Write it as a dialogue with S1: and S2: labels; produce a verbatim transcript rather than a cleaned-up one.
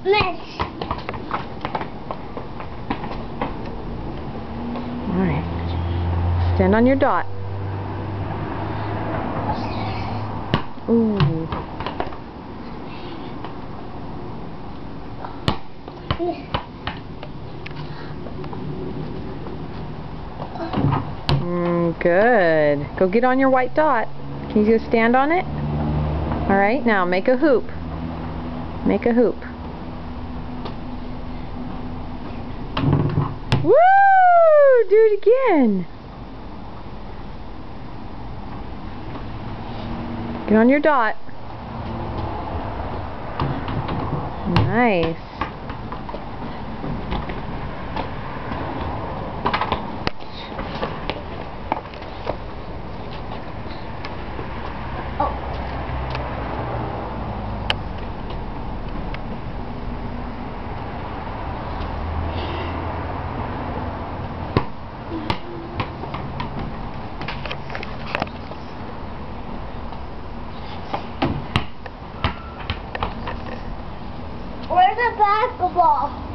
S1: Miss.
S2: Alright. Stand on your dot. Ooh. Mm, good. Go get on your white dot. Can you go stand on it? Alright, now make a hoop. Make a hoop. Woo! Do it again. Get on your dot. Nice.
S1: Where's the basketball?